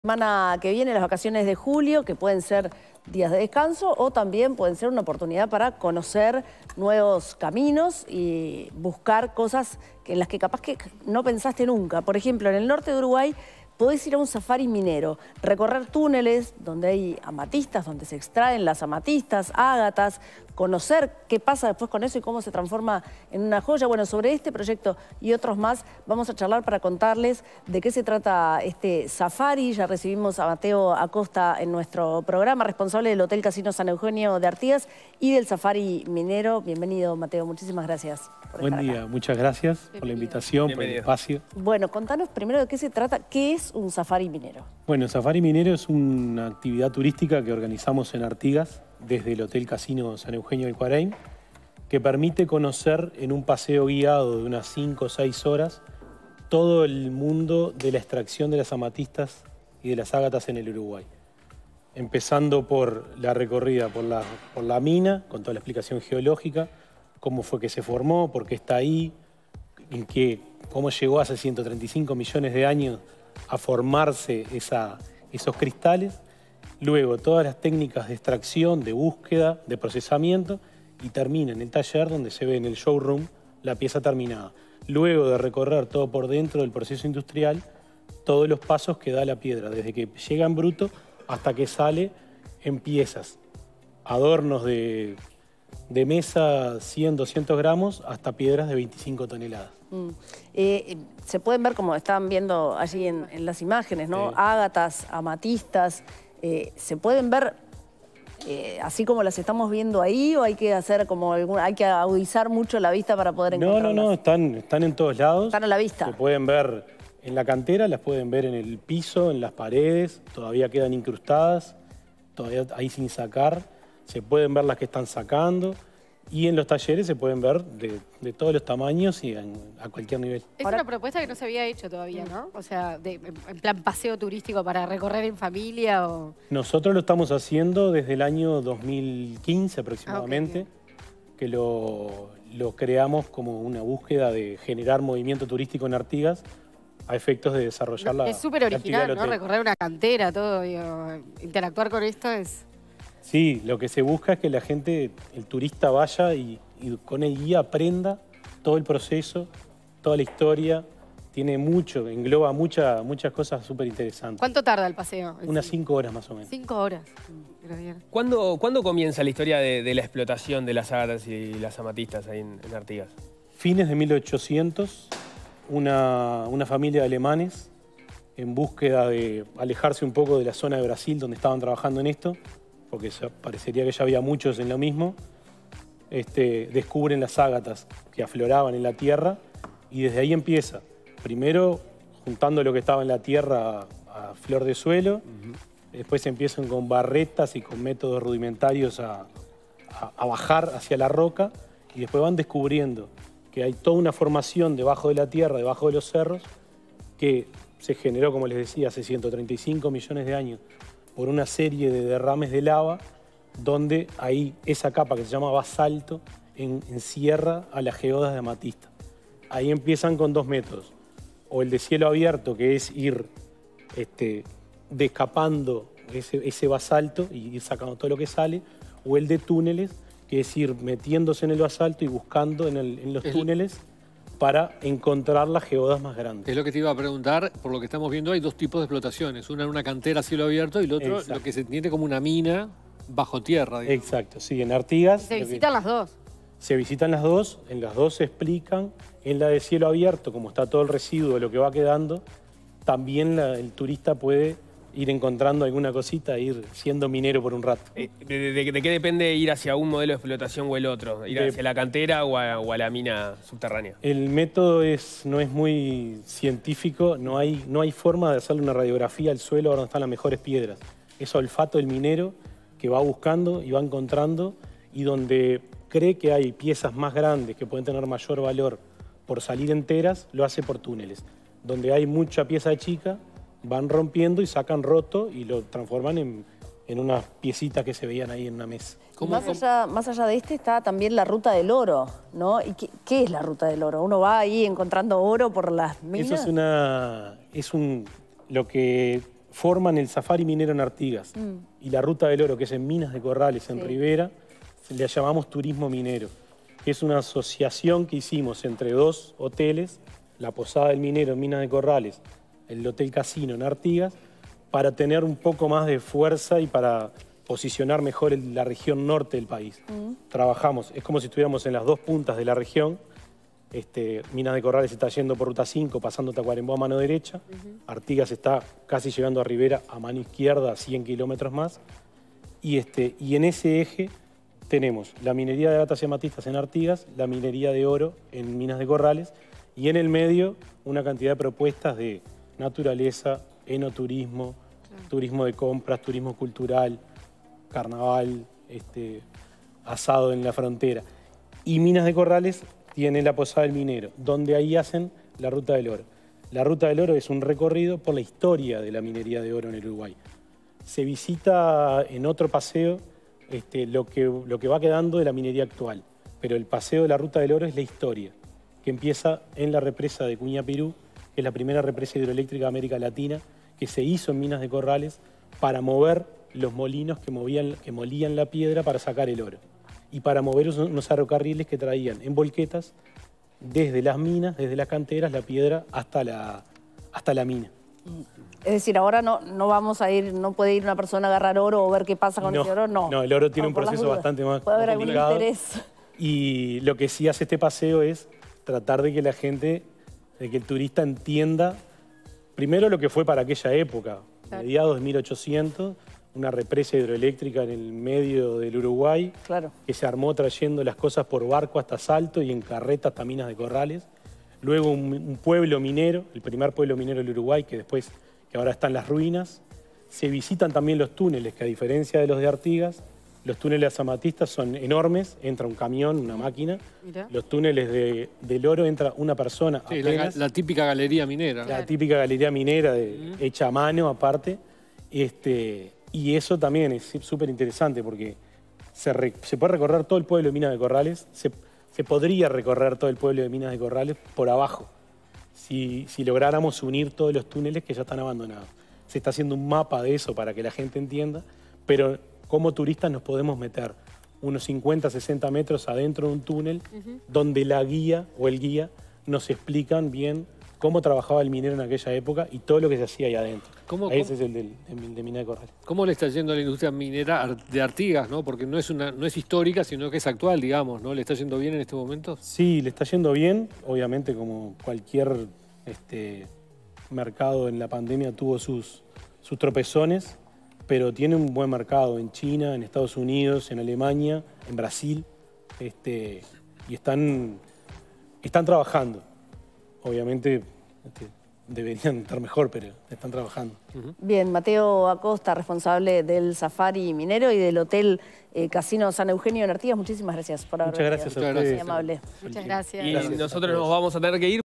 Semana que viene, las vacaciones de julio, que pueden ser días de descanso o también pueden ser una oportunidad para conocer nuevos caminos y buscar cosas en las que capaz que no pensaste nunca. Por ejemplo, en el norte de Uruguay podés ir a un safari minero, recorrer túneles donde hay amatistas, donde se extraen las amatistas, ágatas, conocer qué pasa después con eso y cómo se transforma en una joya. Bueno, sobre este proyecto y otros más vamos a charlar para contarles de qué se trata este safari. Ya recibimos a Mateo Acosta en nuestro programa, responsable del Hotel Casino San Eugenio de Artigas y del safari minero. Bienvenido, Mateo, muchísimas gracias por Buen estar día, acá. Muchas gracias por la invitación, por el espacio. Bueno, contanos primero de qué se trata, qué es un safari minero. Bueno, el safari minero es una actividad turística que organizamos en Artigas desde el Hotel Casino San Eugenio del Cuareim, que permite conocer en un paseo guiado de unas 5 o 6 horas todo el mundo de la extracción de las amatistas y de las ágatas en el Uruguay. Empezando por la recorrida por la mina, con toda la explicación geológica, cómo fue que se formó, por qué está ahí, cómo llegó hace 135 millones de años a formarse esos cristales. Luego, todas las técnicas de extracción, de búsqueda, de procesamiento, y termina en el taller donde se ve en el showroom la pieza terminada. Luego de recorrer todo por dentro del proceso industrial, todos los pasos que da la piedra, desde que llega en bruto hasta que sale en piezas, adornos de mesa 100, 200 gramos, hasta piedras de 25 toneladas. Se pueden ver, como estaban viendo allí en las imágenes, ¿no? Sí. Ágatas, amatistas, ¿se pueden ver así como las estamos viendo ahí o hay que hacer como hay que agudizar mucho la vista para poder encontrarlas? No, están en todos lados. Están a la vista. Se pueden ver en la cantera, las pueden ver en el piso, en las paredes, todavía quedan incrustadas, todavía ahí sin sacar. Se pueden ver las que están sacando y en los talleres se pueden ver de todos los tamaños y a cualquier nivel. Es una propuesta que no se había hecho todavía, ¿no? O sea, en plan paseo turístico para recorrer en familia o... Nosotros lo estamos haciendo desde el año 2015 aproximadamente, que lo creamos como una búsqueda de generar movimiento turístico en Artigas a efectos de desarrollar la... Es súper original, ¿no? Recorrer una cantera, todo, digo, interactuar con esto es... Sí, lo que se busca es que la gente, el turista vaya y con el guía aprenda todo el proceso, toda la historia. Tiene mucho, engloba muchas cosas súper interesantes. ¿Cuánto tarda el paseo? Unas 5 horas más o menos. 5 horas. ¿Cuándo comienza la historia de la explotación de las ágatas y las amatistas ahí en Artigas? Fines de 1800, una familia de alemanes, en búsqueda de alejarse un poco de la zona de Brasil donde estaban trabajando en esto, porque parecería que ya había muchos en lo mismo, descubren las ágatas que afloraban en la tierra y desde ahí empieza. Primero juntando lo que estaba en la tierra a flor de suelo, después empiezan con barretas y con métodos rudimentarios a bajar hacia la roca y después van descubriendo que hay toda una formación debajo de la tierra, debajo de los cerros, que se generó, como les decía, hace 135 millones de años, por una serie de derrames de lava, donde ahí esa capa que se llama basalto encierra a las geodas de amatista. Ahí empiezan con dos métodos, o el de cielo abierto, que es ir descapando ese basalto y ir sacando todo lo que sale, o el de túneles, que es ir metiéndose en el basalto y buscando en los túneles para encontrar las geodas más grandes. Es lo que te iba a preguntar, por lo que estamos viendo hay dos tipos de explotaciones, una en una cantera a cielo abierto y el otro lo que se entiende como una mina bajo tierra. Digamos. Exacto, sí, en Artigas... Se visitan las dos. Se visitan las dos, en las dos se explican, en la de cielo abierto, como está todo el residuo de lo que va quedando, también el turista puede ir encontrando alguna cosita e ir siendo minero por un rato. ¿De qué depende ir hacia un modelo de explotación o el otro? ¿Ir hacia la cantera o a la mina subterránea? El método no es muy científico, no hay forma de hacerle una radiografía al suelo donde están las mejores piedras. Es olfato del minero que va buscando y va encontrando y donde cree que hay piezas más grandes que pueden tener mayor valor por salir enteras, lo hace por túneles. Donde hay mucha pieza chica, van rompiendo y sacan roto y lo transforman en unas piecitas que se veían ahí en una mesa. Más allá de está también la ruta del oro, ¿no? ¿Y qué es la ruta del oro? ¿Uno va ahí encontrando oro por las minas? Eso es lo que forman el Safari Minero en Artigas y la Ruta del Oro, que es en Minas de Corrales, en Rivera, le llamamos turismo minero, que es una asociación que hicimos entre dos hoteles, la Posada del Minero en Minas de Corrales, el Hotel Casino en Artigas, para tener un poco más de fuerza y para posicionar mejor la región norte del país. Trabajamos, es como si estuviéramos en las dos puntas de la región. Minas de Corrales está yendo por Ruta 5, pasando Tacuarembó a mano derecha. Artigas está casi llegando a Rivera a mano izquierda, 100 kilómetros más. Y en ese eje tenemos la minería de gatas y amatistas en Artigas, la minería de oro en Minas de Corrales, y en el medio una cantidad de propuestas de naturaleza, enoturismo, turismo de compras, turismo cultural, carnaval, asado en la frontera. Y Minas de Corrales tiene la Posada del Minero, donde ahí hacen la Ruta del Oro. La Ruta del Oro es un recorrido por la historia de la minería de oro en el Uruguay. Se visita en otro paseo lo que va quedando de la minería actual, pero el paseo de la Ruta del Oro es la historia, que empieza en la represa de Cuñapirú, que es la primera represa hidroeléctrica de América Latina, que se hizo en Minas de Corrales para mover los molinos que molían la piedra para sacar el oro. Y para mover unos ferrocarriles que traían en volquetas desde las minas, desde las canteras, la piedra hasta la mina. Es decir, ahora no vamos a ir, no puede ir una persona a agarrar oro o ver qué pasa con ese oro, no. No, el oro tiene un proceso bastante más puede haber algún complicado. interés. Y lo que sí hace este paseo es tratar de que la gente, de que el turista entienda primero lo que fue para aquella época, mediados de 1800, una represa hidroeléctrica en el medio del Uruguay, que se armó trayendo las cosas por barco hasta Salto y en carreta hasta Minas de Corrales. Luego un pueblo minero, el primer pueblo minero del Uruguay, que ahora está en las ruinas. Se visitan también los túneles, que a diferencia de los de Artigas, los túneles amatistas son enormes, entra un camión, una máquina. Mirá. Los túneles del oro entra una persona. Sí, la típica galería minera. La típica galería minera hecha a mano aparte. Y eso también es súper interesante porque se puede recorrer todo el pueblo de Minas de Corrales, se podría recorrer todo el pueblo de Minas de Corrales por abajo, si lográramos unir todos los túneles que ya están abandonados. Se está haciendo un mapa de eso para que la gente entienda, pero como turistas nos podemos meter unos 50, 60 metros adentro de un túnel donde la guía o el guía nos explican bien cómo trabajaba el minero en aquella época y todo lo que se hacía ahí adentro. Ese es el de Minas de Corrales. ¿Cómo le está yendo a la industria minera de Artigas, ¿no? Porque no es histórica, sino que es actual, digamos, ¿no? ¿Le está yendo bien en este momento? Sí, le está yendo bien. Obviamente, como cualquier mercado en la pandemia tuvo sus tropezones, pero tiene un buen mercado en China, en Estados Unidos, en Alemania, en Brasil, y están trabajando. Obviamente deberían estar mejor, pero están trabajando. Bien, Mateo Acosta, responsable del Safari Minero y del Hotel Casino San Eugenio en Artigas. Muchísimas gracias por haber venido. Muchas gracias a ustedes. Muy amable. Muchas gracias. Y nosotros nos vamos a tener que ir.